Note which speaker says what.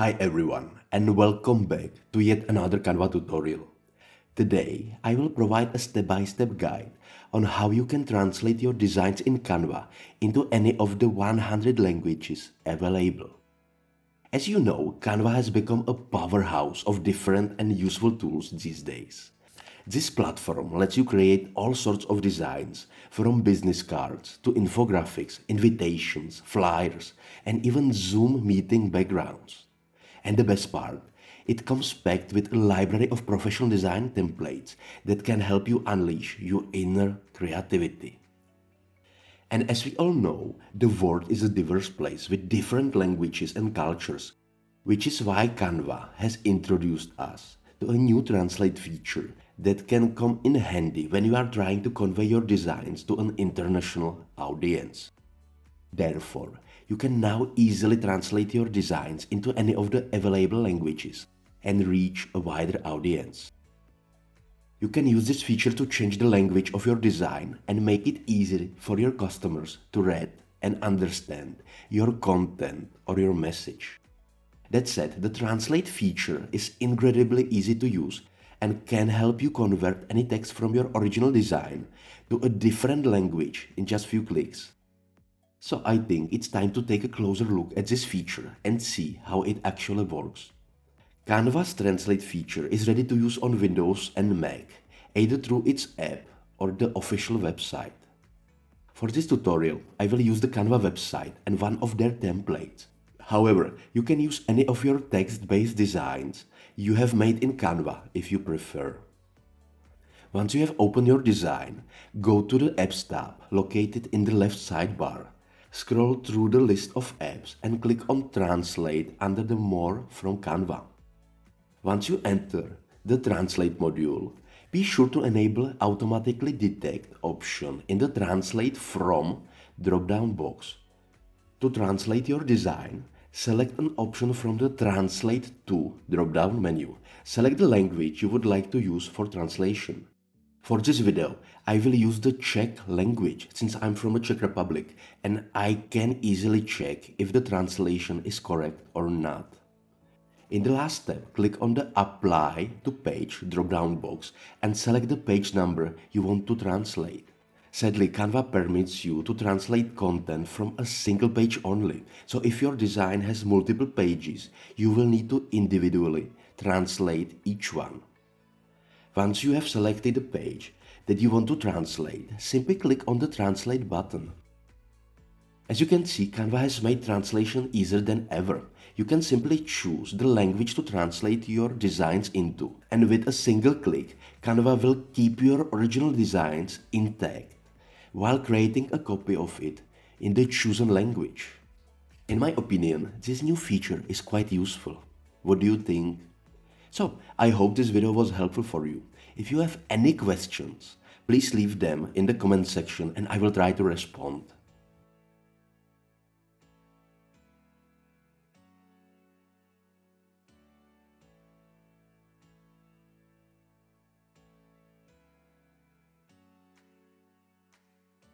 Speaker 1: Hi everyone and welcome back to yet another Canva tutorial. Today I will provide a step-by-step guide on how you can translate your designs in Canva into any of the 100 languages available. As you know, Canva has become a powerhouse of different and useful tools these days. This platform lets you create all sorts of designs, from business cards to infographics, invitations, flyers, and even Zoom meeting backgrounds. And the best part, it comes packed with a library of professional design templates that can help you unleash your inner creativity. And as we all know, the world is a diverse place with different languages and cultures, which is why Canva has introduced us to a new translate feature that can come in handy when you are trying to convey your designs to an international audience. Therefore, you can now easily translate your designs into any of the available languages and reach a wider audience. You can use this feature to change the language of your design and make it easy for your customers to read and understand your content or your message. That said, the translate feature is incredibly easy to use and can help you convert any text from your original design to a different language in just few clicks. So I think it's time to take a closer look at this feature and see how it actually works. Canva's Translate feature is ready to use on Windows and Mac, either through its app or the official website. For this tutorial, I will use the Canva website and one of their templates. However, you can use any of your text-based designs you have made in Canva if you prefer. Once you have opened your design, go to the Apps tab located in the left sidebar. Scroll through the list of apps and click on Translate under the More from Canva. Once you enter the Translate module, be sure to enable Automatically Detect option in the Translate From drop-down box. To translate your design, select an option from the Translate To drop-down menu. Select the language you would like to use for translation. For this video, I will use the Czech language since I'm from the Czech Republic and I can easily check if the translation is correct or not. In the last step, click on the Apply to Page drop-down box and select the page number you want to translate. Sadly, Canva permits you to translate content from a single page only, so if your design has multiple pages, you will need to individually translate each one. Once you have selected the page that you want to translate, simply click on the Translate button. As you can see, Canva has made translation easier than ever. You can simply choose the language to translate your designs into, and with a single click, Canva will keep your original designs intact while creating a copy of it in the chosen language. In my opinion, this new feature is quite useful. What do you think? So, I hope this video was helpful for you. If you have any questions, please leave them in the comment section and I will try to respond.